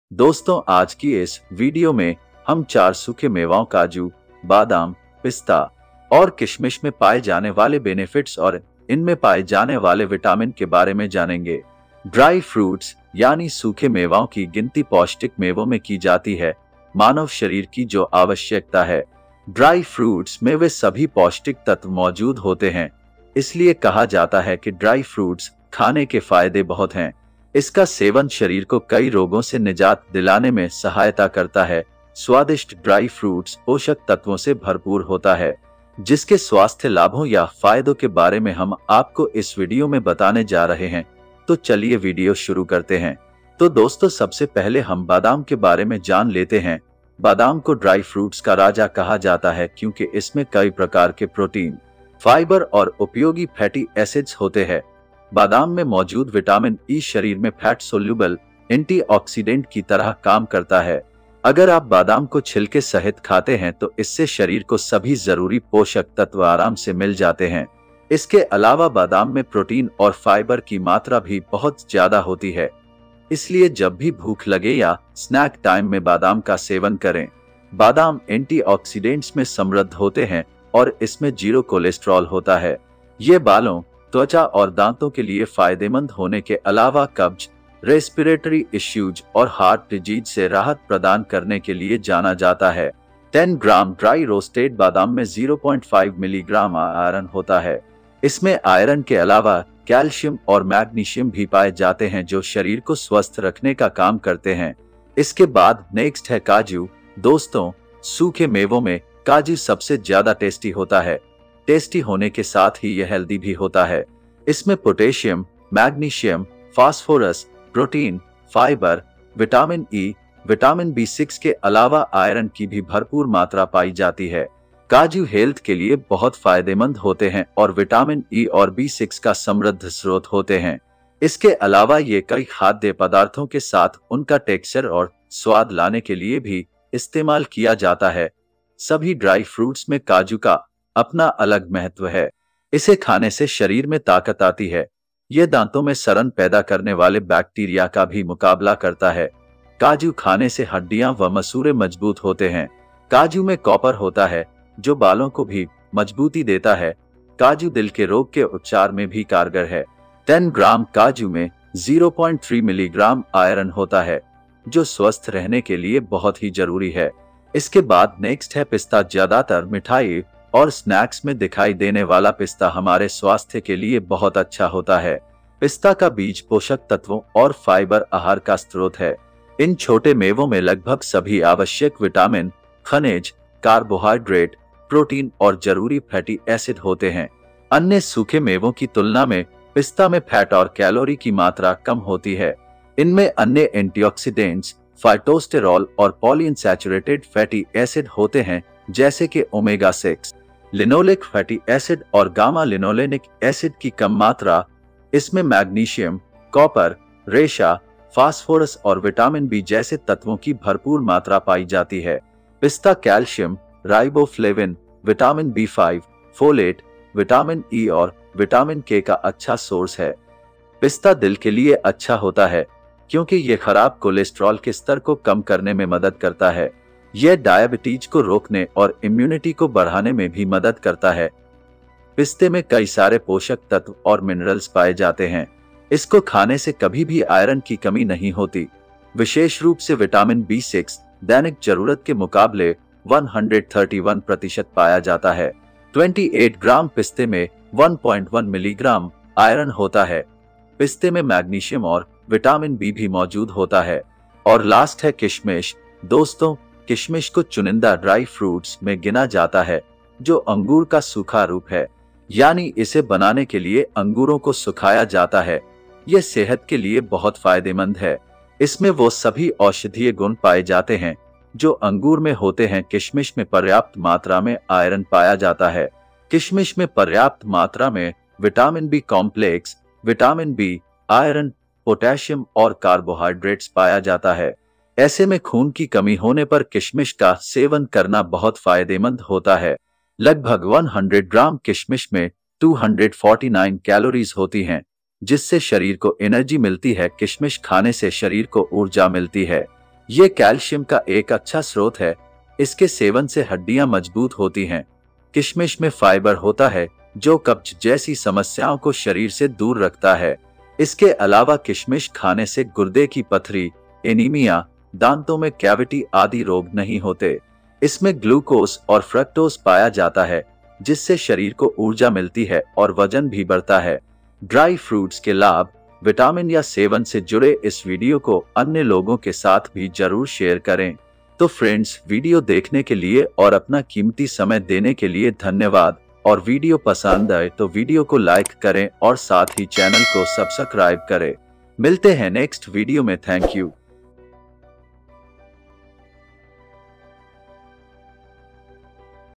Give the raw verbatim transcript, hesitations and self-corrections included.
दोस्तों, आज की इस वीडियो में हम चार सूखे मेवाओं काजू, बादाम, पिस्ता और किशमिश में पाए जाने वाले बेनिफिट्स और इनमें पाए जाने वाले विटामिन के बारे में जानेंगे। ड्राई फ्रूट्स यानी सूखे मेवाओं की गिनती पौष्टिक मेवों में की जाती है, मानव शरीर की जो आवश्यकता है। ड्राई फ्रूट्स में वे सभी पौष्टिक तत्व मौजूद होते हैं, इसलिए कहा जाता है कि ड्राई फ्रूट्स खाने के फायदे बहुत हैं। इसका सेवन शरीर को कई रोगों से निजात दिलाने में सहायता करता है। स्वादिष्ट ड्राई फ्रूट्स पोषक तत्वों से भरपूर होता है, जिसके स्वास्थ्य लाभों या फायदों के बारे में हम आपको इस वीडियो में बताने जा रहे हैं। तो चलिए वीडियो शुरू करते हैं। तो दोस्तों, सबसे पहले हम बादाम के बारे में जान लेते हैं। बादाम को ड्राई फ्रूट्स का राजा कहा जाता है क्योंकि इसमें कई प्रकार के प्रोटीन, फाइबर और उपयोगी फैटी एसिड्स होते हैं। बादाम में मौजूद विटामिन ई शरीर में फैट सोल्यूबल एंटीऑक्सीडेंट की तरह काम करता है। अगर आप बादाम को छिलके सहित खाते हैं तो इससे शरीर को सभी जरूरी पोषक तत्व आराम से मिल जाते हैं। इसके अलावा बादाम में प्रोटीन और फाइबर की मात्रा भी बहुत ज्यादा होती है, इसलिए जब भी भूख लगे या स्नैक टाइम में बादाम का सेवन करें। बादाम एंटीऑक्सीडेंट्स में समृद्ध होते हैं और इसमें जीरो कोलेस्ट्रॉल होता है। ये बालों, त्वचा और दांतों के लिए फायदेमंद होने के अलावा कब्ज, रेस्पिरेटरी इश्यूज और हार्ट डिजीज से राहत प्रदान करने के लिए जाना जाता है। दस ग्राम ड्राई रोस्टेड बादाम में ज़ीरो पॉइंट पाँच मिलीग्राम आयरन होता है। इसमें आयरन के अलावा कैल्शियम और मैग्नीशियम भी पाए जाते हैं, जो शरीर को स्वस्थ रखने का काम करते हैं। इसके बाद नेक्स्ट है काजू। दोस्तों, सूखे मेवों में काजू सबसे ज्यादा टेस्टी होता है। टेस्टी होने के साथ ही यह हेल्दी भी होता है। इसमें potassium, magnesium, phosphorus, protein, fibre, vitamin E, vitamin B six के अलावा आयरन की भी भरपूर मात्रा पाई जाती है। काजू हेल्थ के लिए बहुत फायदेमंद होते हैं और विटामिन ई और बी सिक्स का समृद्ध स्रोत होते हैं। इसके अलावा ये कई खाद्य पदार्थों के साथ उनका टेक्सचर और स्वाद लाने के लिए भी इस्तेमाल किया जाता है। सभी ड्राई फ्रूट्स में काजू का अपना अलग महत्व है। इसे खाने से शरीर में ताकत आती है। यह दांतों में सड़न पैदा करने वाले बैक्टीरिया का भी मुकाबला करता है। काजू खाने से हड्डियां व मसूड़े मजबूत होते हैं। काजू में कॉपर होता है, जो बालों को भी मजबूती देता है। काजू दिल के रोग के उपचार में भी कारगर है। दस ग्राम काजू में ज़ीरो पॉइंट तीन मिलीग्राम आयरन होता है, जो स्वस्थ रहने के लिए बहुत ही जरूरी है। इसके बाद नेक्स्ट है पिस्ता। ज्यादातर मिठाई और स्नैक्स में दिखाई देने वाला पिस्ता हमारे स्वास्थ्य के लिए बहुत अच्छा होता है। पिस्ता का बीज पोषक तत्वों और फाइबर आहार का स्रोत है। इन छोटे मेवों में लगभग सभी आवश्यक विटामिन, खनिज, कार्बोहाइड्रेट, प्रोटीन और जरूरी फैटी एसिड होते हैं। अन्य सूखे मेवों की तुलना में पिस्ता में फैट और कैलोरी की मात्रा कम होती है। इनमें अन्य एंटीऑक्सीडेंट्स, फाइटोस्टेरॉल और पॉलीअनसैचुरेटेड फैटी एसिड होते हैं, जैसे कि omega six, linoleic fatty acid और गामा लिनोलेनिक एसिड की कम मात्रा। इसमें मैग्नीशियम, कॉपर, रेशा, फास्फोरस और विटामिन बी जैसे तत्वों की भरपूर मात्रा पाई जाती है। पिस्ता calcium, riboflavin, vitamin B five, folate, vitamin E और विटामिन के का अच्छा सोर्स है। पिस्ता दिल के लिए अच्छा होता है क्योंकि यह खराब कोलेस्ट्रॉल के स्तर को कम करने में मदद करता है। यह डायबिटीज को रोकने और इम्यूनिटी को बढ़ाने में भी मदद करता है। पिस्ते में कई सारे पोषक तत्व और मिनरल्स पाए जाते हैं। इसको खाने से कभी भी आयरन की कमी नहीं होती। विशेष रूप से विटामिन बी सिक्स दैनिक जरूरत के मुकाबले एक सौ इकतीस प्रतिशत पाया जाता है। अट्ठाईस ग्राम पिस्ते में एक पॉइंट एक मिलीग्राम आयरन होता है। पिस्ते में मैग्नीशियम और विटामिन बी भी मौजूद होता है। और लास्ट है किशमिश। दोस्तों, किशमिश को चुनिंदा ड्राई फ्रूट्स में गिना जाता है, जो अंगूर का सूखा रूप है, यानी इसे बनाने के लिए अंगूरों को सुखाया जाता है। यह सेहत के लिए बहुत फायदेमंद है। इसमें वो सभी औषधीय गुण पाए जाते हैं जो अंगूर में होते हैं। किशमिश में पर्याप्त मात्रा में आयरन पाया जाता है। किशमिश में पर्याप्त मात्रा में vitamin B complex, vitamin B, iron, potassium और कार्बोहाइड्रेट्स पाया जाता है। ऐसे में खून की कमी होने पर किशमिश का सेवन करना बहुत फायदेमंद होता है। लगभग सौ ग्राम किशमिश में दो सौ उनचास कैलोरीज होती हैं, जिससे शरीर को एनर्जी मिलती है। किशमिश खाने से शरीर को ऊर्जा मिलती है। ये कैल्शियम का एक अच्छा स्रोत है। इसके सेवन से हड्डियां मजबूत होती हैं। किशमिश में फाइबर होता है जो कब्ज जैसी समस्याओं को शरीर से दूर रखता है। इसके अलावा किशमिश खाने से गुर्दे की पथरी, एनीमिया, दांतों में कैविटी आदि रोग नहीं होते। इसमें ग्लूकोज और फ्रक्टोज पाया जाता है जिससे शरीर को ऊर्जा मिलती है और वजन भी बढ़ता है। ड्राई फ्रूट्स के लाभ, विटामिन या सेवन से जुड़े इस वीडियो को अन्य लोगों के साथ भी जरूर शेयर करें। तो फ्रेंड्स, वीडियो देखने के लिए और अपना कीमती समय देने के लिए धन्यवाद। और वीडियो पसंद आए तो वीडियो को लाइक करें और साथ ही चैनल को सब्सक्राइब करें। मिलते हैं नेक्स्ट वीडियो में। Thank you.